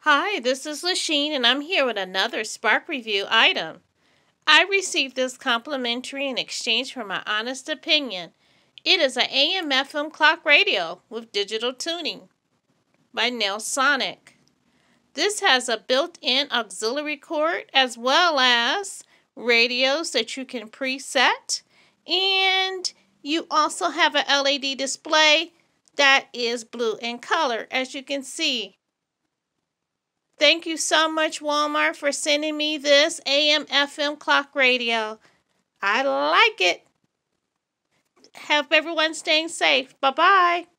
Hi, this is Lasheen, and I'm here with another Spark Review item. I received this complimentary in exchange for my honest opinion. It is an AM/FM clock radio with digital tuning by Nailsonic. This has a built-in auxiliary cord as well as radios that you can preset, and you also have an LED display that is blue in color, as you can see. Thank you so much, Walmart, for sending me this AM/FM clock radio. I like it. Have everyone staying safe. Bye-bye.